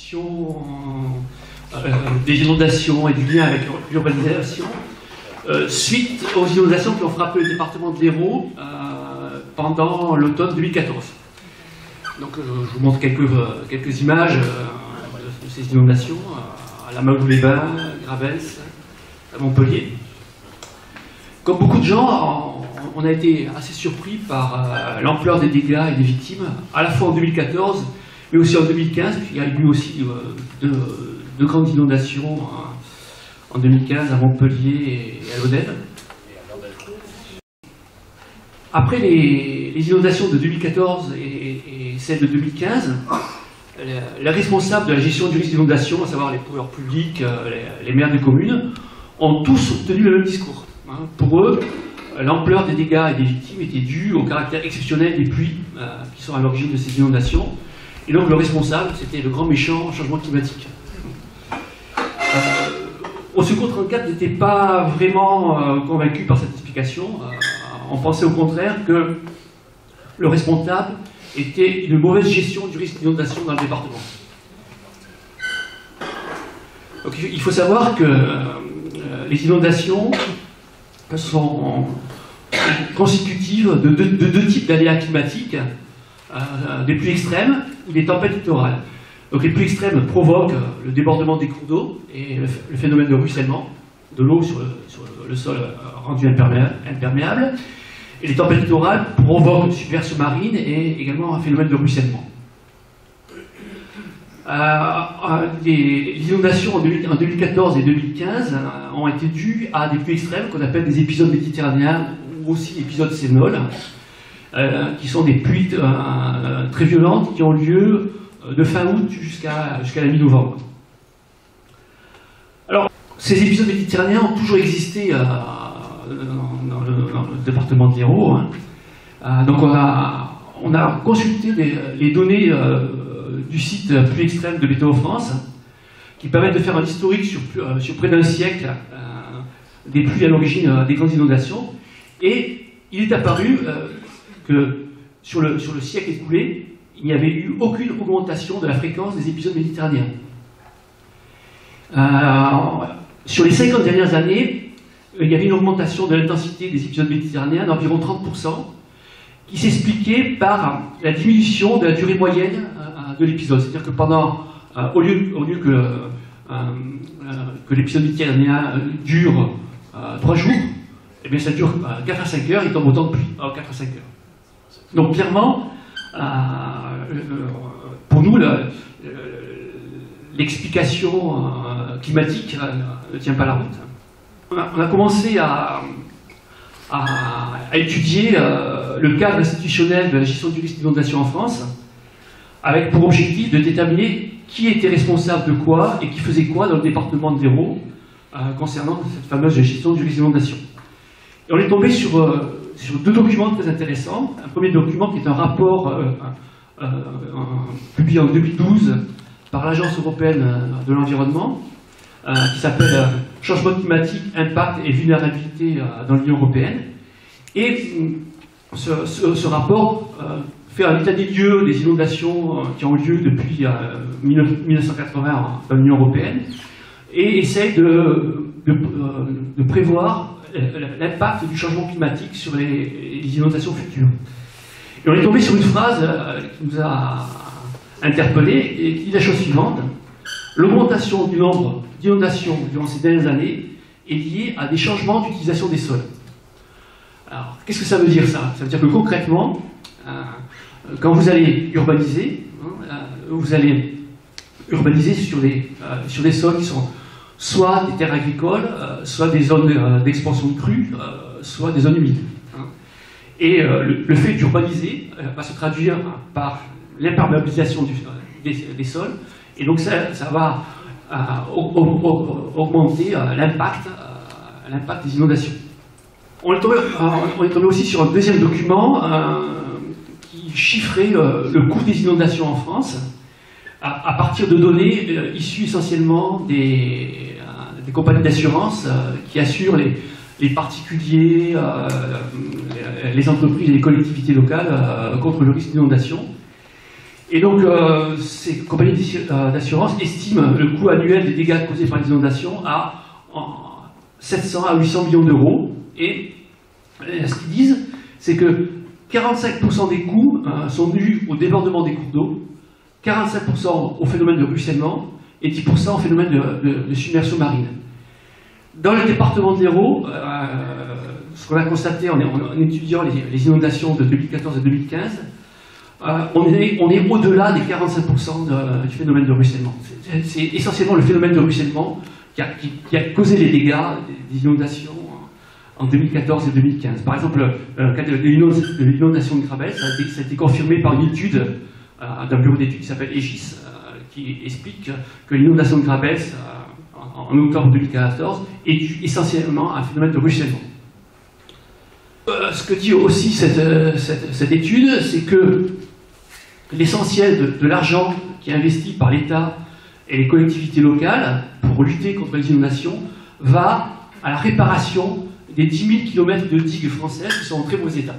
question des inondations et du lien avec l'urbanisation, suite aux inondations qui ont frappé le département de l'Hérault pendant l'automne 2014. Donc je vous montre quelques images de ces inondations à la Maulou-les-Bains, Gravels, à Montpellier. Comme beaucoup de gens, on a été assez surpris par l'ampleur des dégâts et des victimes, à la fois en 2014, mais aussi en 2015. Il y a eu aussi de grandes inondations en 2015 à Montpellier et à Lodève. Après les inondations de 2014 et celles de 2015, les responsables de la gestion du risque d'inondation, à savoir les pouvoirs publics, les maires des communes, ont tous tenu le même discours. Pour eux, l'ampleur des dégâts et des victimes était due au caractère exceptionnel des pluies qui sont à l'origine de ces inondations. Et donc le responsable, c'était le grand méchant changement climatique. Au Secours 34 n'était pas vraiment convaincu par cette explication. On pensait au contraire que le responsable était une mauvaise gestion du risque d'inondation dans le département. Donc, il faut savoir que les inondations sont constitutives de deux types d'aléas climatiques, des pluies extrêmes ou des tempêtes littorales. Donc les pluies extrêmes provoquent le débordement des cours d'eau et le phénomène de ruissellement de l'eau sur le sol rendu imperméable. Et les tempêtes littorales provoquent une submersion marine et également un phénomène de ruissellement. Les inondations en 2014 et 2015 ont été dues à des pluies extrêmes qu'on appelle des épisodes méditerranéens ou aussi épisodes sénoles, qui sont des pluies très violentes qui ont lieu de fin août jusqu'à la mi-novembre. Alors, ces épisodes méditerranéens ont toujours existé dans le département de l'Hérault. Donc on a consulté les données du site Pluie Extrême de Météo France, qui permettent de faire un historique sur près d'un siècle des pluies à l'origine des grandes inondations. Et il est apparu que sur le siècle écoulé, il n'y avait eu aucune augmentation de la fréquence des épisodes méditerranéens. Sur les 50 dernières années, il y avait une augmentation de l'intensité des épisodes méditerranéens d'environ 30%, qui s'expliquait par la diminution de la durée moyenne de l'épisode. C'est-à-dire que au lieu que l'épisode méditerranéen dure 3 jours, eh bien ça dure 4 à 5 heures, il tombe autant de pluie, 4 à 5 heures. Donc clairement, pour nous, l'explication climatique ne tient pas la route. On a commencé à étudier le cadre institutionnel de la gestion du risque d'inondation en France, avec pour objectif de déterminer qui était responsable de quoi et qui faisait quoi dans le département de l'Hérault concernant cette fameuse gestion du risque d'inondation. Et on est tombé sur 2 documents très intéressants. Un premier document qui est un rapport publié en 2012 par l'Agence européenne de l'environnement, qui s'appelle Changement climatique, impact et vulnérabilité dans l'Union européenne. Et ce rapport fait un état des lieux des inondations qui ont lieu depuis 1980 dans l'Union européenne et essaye de prévoir l'impact du changement climatique sur les inondations futures. Et on est tombé sur une phrase qui nous a interpellés et qui dit la chose suivante: l'augmentation du nombre d'inondations durant ces dernières années est liée à des changements d'utilisation des sols. Alors, qu'est-ce que ça veut dire ça? Ça veut dire que concrètement, quand vous allez urbaniser, vous allez urbaniser sur des sols qui sont soit des terres agricoles, soit des zones d'expansion de crues, soit des zones humides. Et le fait d'urbaniser va se traduire par l'imperméabilisation des sols, et donc ça va augmenter l'impact des inondations. On est tombé aussi sur un deuxième document qui chiffrait le coût des inondations en France à partir de données issues essentiellement des compagnies d'assurance qui assurent les particuliers, les entreprises et les collectivités locales contre le risque d'inondation. Et donc, ces compagnies d'assurance estiment le coût annuel des dégâts causés par les inondations à 700 à 800 millions d'euros. Et ce qu'ils disent, c'est que 45% des coûts sont dus au débordement des cours d'eau, 45% au phénomène de ruissellement et 10% au phénomène de submersion marine. Dans le département de l'Hérault, ce qu'on a constaté en étudiant les inondations de 2014 et 2015, on est au-delà des 45% du phénomène de ruissellement. C'est essentiellement le phénomène de ruissellement qui a causé les dégâts des inondations en 2014 et 2015. Par exemple, le cas de l'inondation de Grabel, ça a été confirmé par une étude d'un bureau d'études qui s'appelle Aegis, qui explique que l'inondation de Grabel en octobre 2014 est due essentiellement à un phénomène de ruissellement. Ce que dit aussi cette étude, c'est que l'essentiel de l'argent qui est investi par l'État et les collectivités locales pour lutter contre les inondations va à la réparation des 10 000 km de digues françaises qui sont en très mauvais état.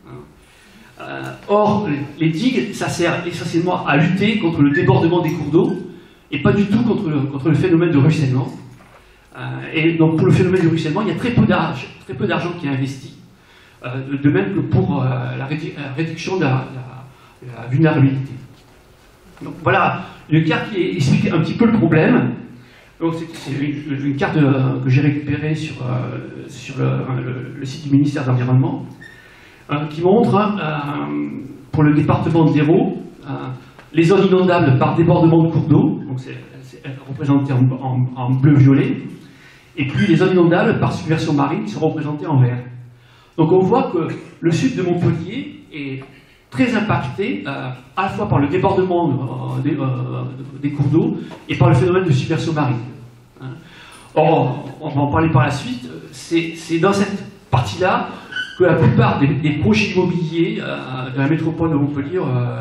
Or, les digues, ça sert essentiellement à lutter contre le débordement des cours d'eau et pas du tout contre le phénomène de ruissellement. Et donc, pour le phénomène de ruissellement, il y a très peu d'argent qui est investi. De même que pour la réduction de la vulnérabilité. Donc voilà une carte qui explique un petit peu le problème. C'est une carte que j'ai récupérée sur le site du ministère de l'Environnement, qui montre, pour le département de l'Hérault, les zones inondables par débordement de cours d'eau, donc c'est représenté en bleu-violet, et puis les zones inondables par submersion marine qui sont représentées en vert. Donc on voit que le sud de Montpellier est très impacté à la fois par le débordement des cours d'eau et par le phénomène de submersion marine. Or, on va en parler par la suite, c'est dans cette partie-là que la plupart des projets immobiliers de la métropole de Montpellier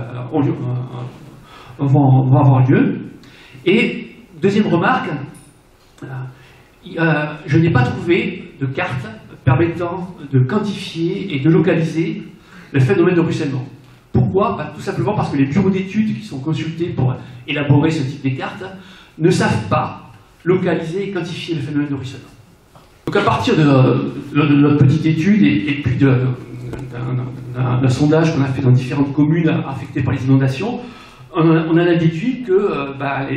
vont avoir lieu. Et deuxième remarque, je n'ai pas trouvé de carte permettant de quantifier et de localiser le phénomène de ruissellement. Pourquoi? Tout simplement parce que les bureaux d'études qui sont consultés pour élaborer ce type de cartes ne savent pas localiser et quantifier le phénomène de ruissellement. Donc à partir de notre petite étude et puis d'un sondage qu'on a fait dans différentes communes affectées par les inondations, on en a déduit que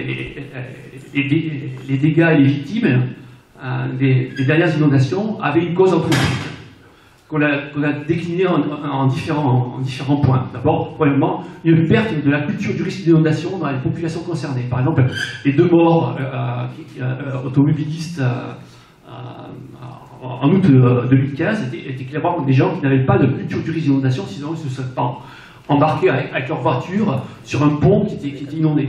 les dégâts et les victimes des dernières inondations avaient une cause anthropique qu'on a déclinée en différents points. D'abord, premièrement, une perte de la culture du risque d'inondation dans les populations concernées. Par exemple, les 2 morts automobilistes en août 2015 étaient clairement des gens qui n'avaient pas de culture du risque d'inondation, sinon ils ne se seraient pas embarqués avec leur voiture sur un pont qui était inondé.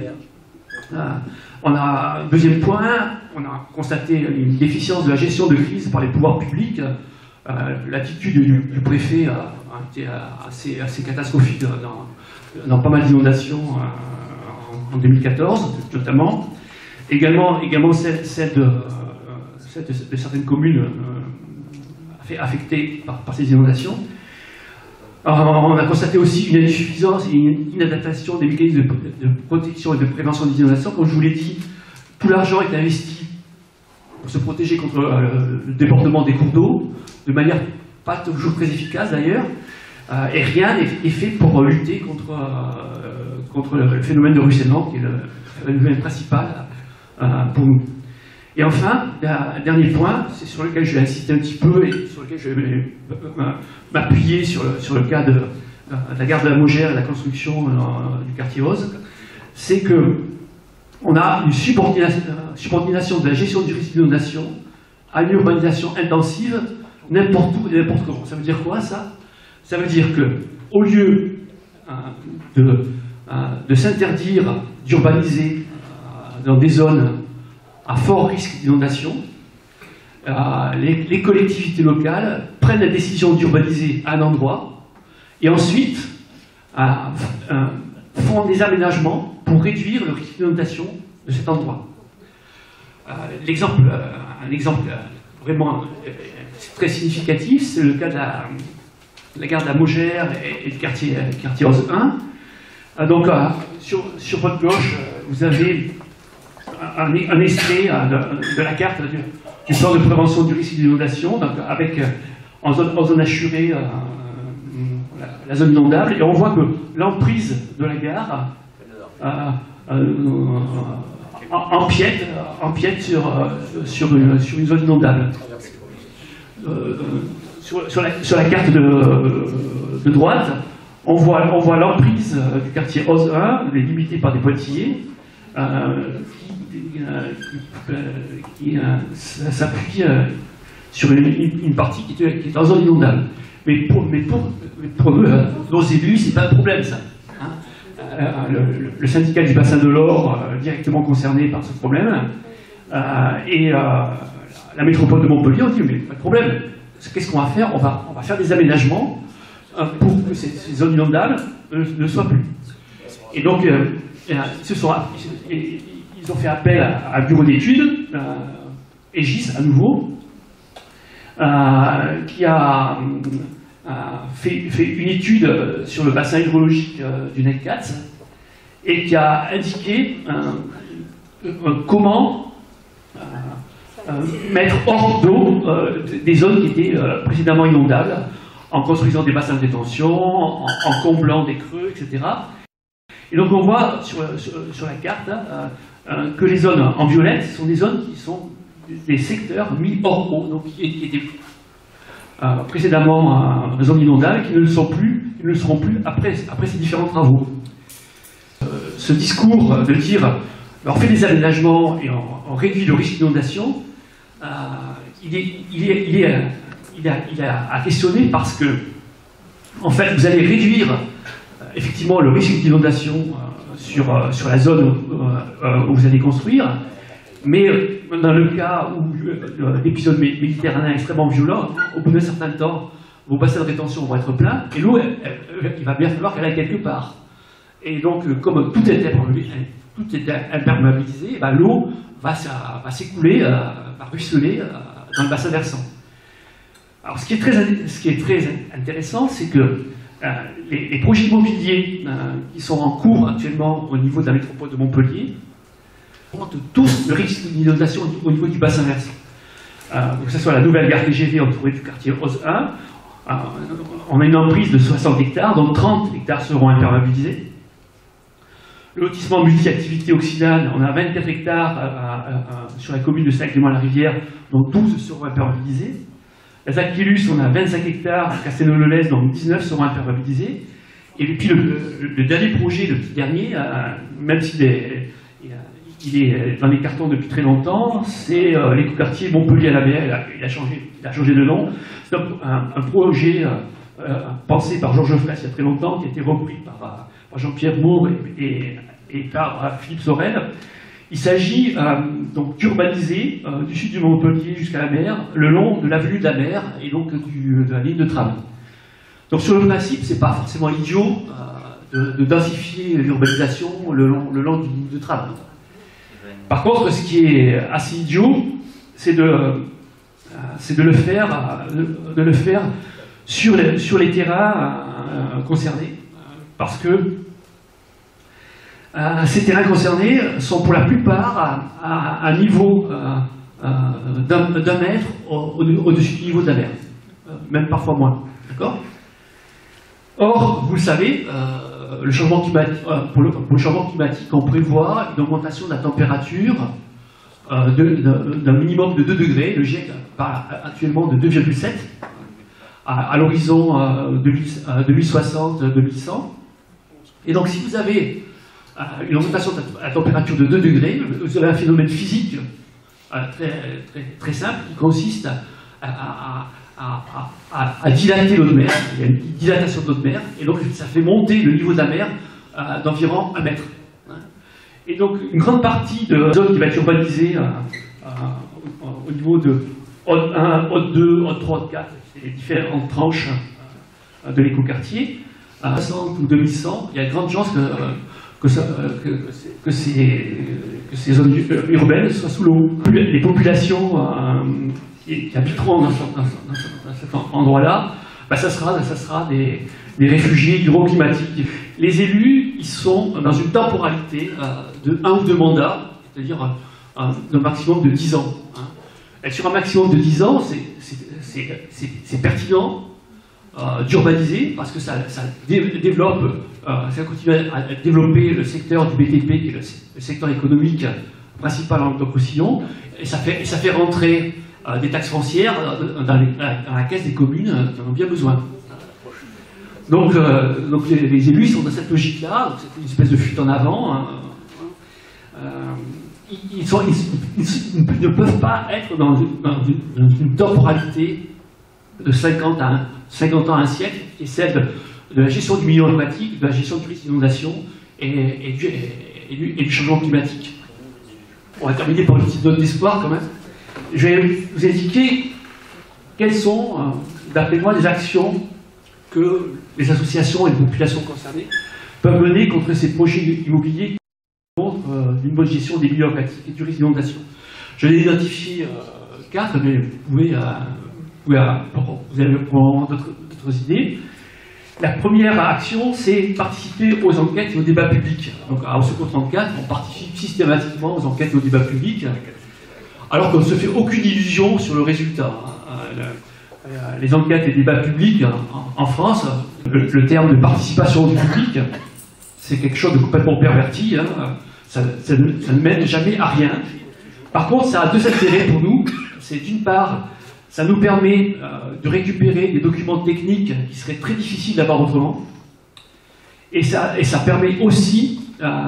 Deuxième point, on a constaté une déficience de la gestion de crise par les pouvoirs publics. L'attitude du préfet a été assez catastrophique dans pas mal d'inondations en 2014, notamment. Également celle de certaines communes affectées par ces inondations. On a constaté aussi une insuffisance et une inadaptation des mécanismes de protection et de prévention des inondations. Comme je vous l'ai dit, tout l'argent est investi pour se protéger contre le débordement des cours d'eau, de manière pas toujours très efficace d'ailleurs, et rien n'est fait pour lutter contre le phénomène de ruissellement, qui est le phénomène principal pour nous. Et enfin, un dernier point, c'est sur lequel je vais insister un petit peu et sur lequel je vais m'appuyer sur le cas de la gare de la Maugère et la construction du quartier Oz, c'est que on a une subordination de la gestion du risque d'inondation à une urbanisation intensive n'importe où et n'importe comment. Ça veut dire quoi, ça? Ça veut dire que, au lieu de s'interdire d'urbaniser dans des zones à fort risque d'inondation, les collectivités locales prennent la décision d'urbaniser un endroit et ensuite font des aménagements pour réduire le risque d'inondation de cet endroit. Un exemple vraiment très significatif, c'est le cas de la gare de la Maugère et du quartier Oz 1. Donc, sur votre gauche, vous avez un extrait de la carte du plan de prévention du risque d'inondation, avec en zone assurée la zone inondable, et on voit que l'emprise de la gare empiète sur une zone inondable. Sur la carte de droite, on voit l'emprise du quartier OZ 1, limitée par des pointillés, qui s'appuie sur une partie qui est en zone inondable. Mais pour nos élus, c'est pas un problème, ça. Le syndicat du bassin de l'Or, directement concerné par ce problème, et la métropole de Montpellier ont dit, mais pas de problème, qu'est-ce qu'on va faire? On va faire des aménagements pour que ces zones inondables ne soient plus. Et donc, ils ont fait appel à un bureau d'études, Aegis à nouveau, qui a fait une étude sur le bassin hydrologique du NECCAT et qui a indiqué comment mettre hors d'eau des zones qui étaient précédemment inondables, en construisant des bassins de détention, en comblant des creux, etc. Et donc on voit sur la carte que les zones en violette sont des zones qui sont des secteurs mis hors eau, donc qui étaient précédemment zones inondables, qui ne le seront plus après ces différents travaux. Ce discours de dire on fait des aménagements et on réduit le risque d'inondation, il est à questionner parce que, en fait, vous allez réduire effectivement le risque d'inondation sur la zone où vous allez construire, mais dans le cas où l'épisode méditerranéen est extrêmement violent, au bout d'un certain temps, vos bassins de rétention vont être pleins, et l'eau, il va bien falloir qu'elle aille quelque part. Et donc, comme tout est imperméabilisé, ben, l'eau va s'écouler, va ruisseler dans le bassin versant. Alors, ce qui est très intéressant, c'est que les projets immobiliers qui sont en cours actuellement au niveau de la métropole de Montpellier montrent tous le risque d'inondation au niveau du bassin versant. Que ce soit la nouvelle gare TGV entourée du quartier OZ 1, on a une emprise de 60 hectares, dont 30 hectares seront imperméabilisés. Le lotissement multi-activité Occitane, on a 24 hectares sur la commune de Saint-Clément-la-Rivière, dont 12 seront imperméabilisés. La Zaquilus, on a 25 hectares, à Castelnau-le-Lez, dont 19 seront imperméabilisés. Et puis le dernier projet, le petit dernier, même s'il est dans les cartons depuis très longtemps, c'est l'écoquartier Montpellier-à-la-Mer. Il a changé de nom. C'est un projet pensé par Georges Fraisse il y a très longtemps, qui a été repris par Jean-Pierre Moore et par Philippe Sorel. Il s'agit donc d'urbaniser du sud du Montpellier jusqu'à la mer, le long de l'avenue de la mer et donc de la ligne de tram. Donc sur le principe, c'est pas forcément idiot de densifier l'urbanisation le long d'une ligne de tram. Par contre, ce qui est assez idiot, c'est de le faire sur les terrains concernés, parce que ces terrains concernés sont pour la plupart à un niveau d'un mètre au-dessus du niveau de la mer, même parfois moins. D'accord ? Or, vous le savez, le changement climatique, pour le changement climatique, on prévoit une augmentation de la température d'un minimum de 2 degrés. Le GIEC parle actuellement de 2,7 à l'horizon 2060-2100. Et donc, si vous avez une augmentation de la température de 2 degrés, vous avez un phénomène physique très simple qui consiste à dilater l'eau de mer. Il y a une dilatation de l'eau de mer, et donc ça fait monter le niveau de la mer d'environ 1 mètre. Et donc une grande partie de la zone qui va être urbanisée au niveau de Hôte 1, Hôte 2, Hôte 3, Hôte 4, c'est les différentes tranches de l'écoquartier, à 60 ou 2100, il y a de grandes chances que ces zones urbaines soient sous l'eau. Les populations qui habiteront dans cet endroit-là, bah, ça sera des réfugiés hydroclimatiques. les élus, ils sont dans une temporalité de 1 ou 2 mandats, c'est-à-dire d'un maximum de 10 ans. Hein. Et sur un maximum de 10 ans, c'est pertinent d'urbaniser, parce que ça développe, ça continue à développer le secteur du BTP, qui est le secteur économique principal en Languedoc-Roussillon, et ça fait rentrer des taxes foncières dans la caisse des communes qui en ont bien besoin. Donc les élus sont dans cette logique-là, c'est une espèce de fuite en avant. Hein. Ils ne peuvent pas être dans une temporalité de 50 ans à un siècle, qui est celle de la gestion du milieu aquatique, de la gestion du risque d'inondation et du changement climatique. On va terminer par une petite note d'espoir quand même. Je vais vous indiquer quelles sont, d'après moi, les actions que les associations et les populations concernées peuvent mener contre ces projets immobiliers contre une bonne gestion des milieux aquatiques et du risque d'inondation. Je l'ai identifié 4, mais vous avez probablement d'autres idées. La première action, c'est participer aux enquêtes et aux débats publics. Donc à Osseco 34, on participe systématiquement aux enquêtes et aux débats publics, alors qu'on ne se fait aucune illusion sur le résultat. Les enquêtes et débats publics en France, le terme de participation du public, c'est quelque chose de complètement perverti. Hein. Ça ne mène jamais à rien. Par contre, ça a 2 intérêts pour nous. C'est d'une part, ça nous permet de récupérer des documents techniques qui seraient très difficiles d'avoir autrement. Et ça permet aussi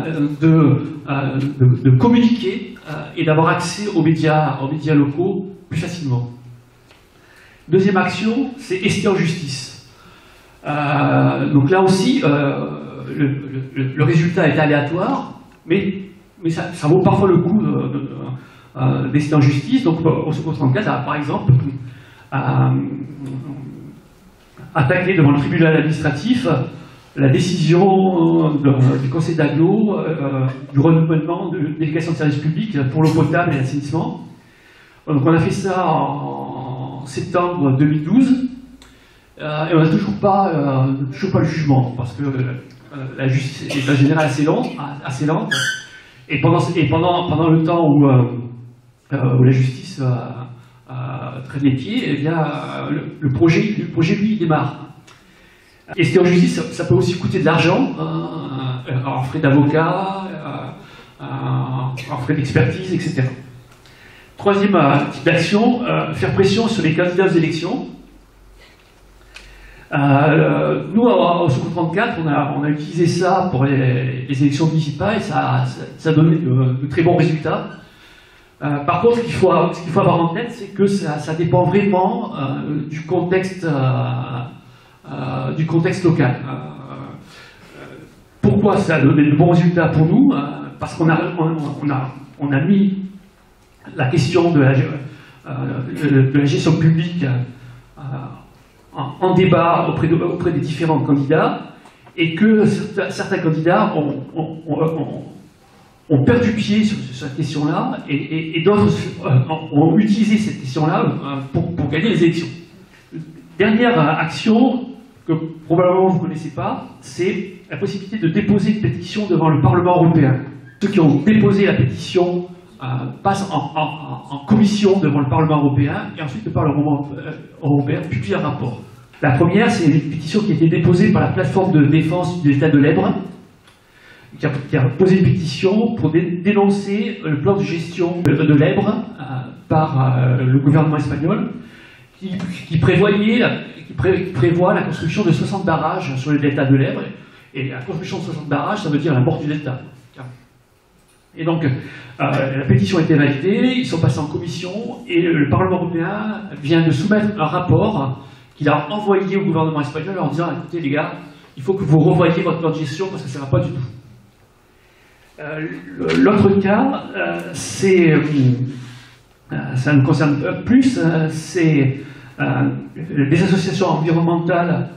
de communiquer et d'avoir accès aux médias locaux plus facilement. Deuxième action, c'est ester en justice. Donc là aussi, le résultat est aléatoire, mais ça vaut parfois le coup d'ester en justice. Donc Osseco 34 a par exemple attaqué devant le tribunal administratif la décision du conseil d'agglo du renouvellement de délégation de service public pour l'eau potable et l'assainissement. Donc on a fait ça en septembre 2012 et on n'a toujours pas le jugement, parce que la justice est en général assez lente, et pendant le temps où la justice traîne les pieds, eh bien, le projet lui démarre. Et c'était en justice, ça peut aussi coûter de l'argent, en frais d'avocat, en frais d'expertise, etc. Troisième type d'action, faire pression sur les candidats aux élections. Nous, au Osseco 34, on a utilisé ça pour les élections municipales et ça a donné de très bons résultats. Par contre, ce qu'il faut avoir en tête, c'est que ça dépend vraiment du contexte local. Pourquoi ça a donné de bons résultats pour nous? Parce qu'on a mis la question de la gestion publique en débat auprès des différents candidats, et que certains candidats ont perdu pied sur cette question-là, et d'autres ont utilisé cette question-là pour gagner les élections. Dernière action que probablement vous ne connaissez pas, c'est la possibilité de déposer une pétition devant le Parlement européen. Ceux qui ont déposé la pétition passent en commission devant le Parlement européen, et ensuite le Parlement européen publie un rapport. La première, c'est une pétition qui a été déposée par la plateforme de défense de l'État de l'Ebre, qui a posé une pétition pour dénoncer le plan de gestion de l'Ebre par le gouvernement espagnol, qui prévoit la construction de 60 barrages sur le delta de l'Ebre. Et la construction de 60 barrages, ça veut dire la mort du delta. Et donc, la pétition a été validée, ils sont passés en commission, et le Parlement européen vient de soumettre un rapport qu'il a envoyé au gouvernement espagnol en disant: écoutez les gars, il faut que vous revoyiez votre plan de gestion parce que ça ne va pas du tout. L'autre cas, ça nous concerne plus, c'est des associations environnementales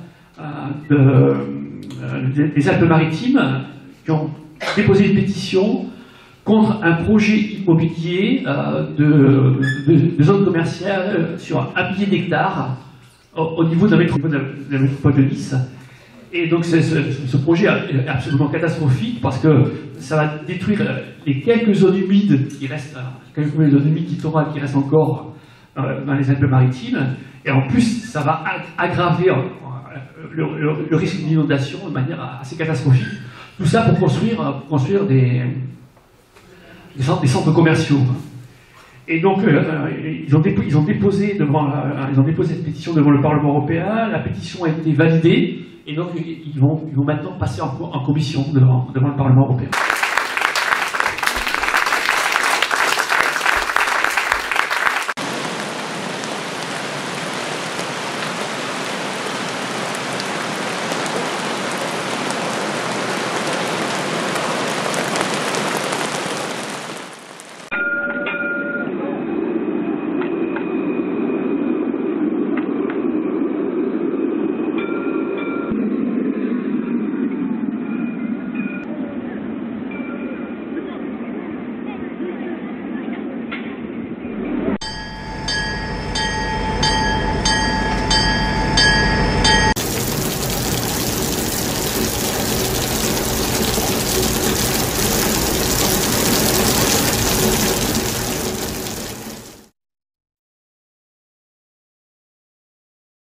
des Alpes-Maritimes qui ont déposé une pétition contre un projet immobilier de zone commerciale sur 1 millier d'hectares au niveau de la métropole de Nice. Et donc ce projet est absolument catastrophique parce que ça va détruire les quelques zones humides qui restent, quelques zones humides littorales qui restent encore dans les Alpes-Maritimes. Et en plus, ça va aggraver le risque d'inondation de manière assez catastrophique. Tout ça pour construire des centres commerciaux. Et donc, ils ont déposé cette pétition devant le Parlement européen. La pétition a été validée. Et donc, ils vont maintenant passer en commission devant le Parlement européen.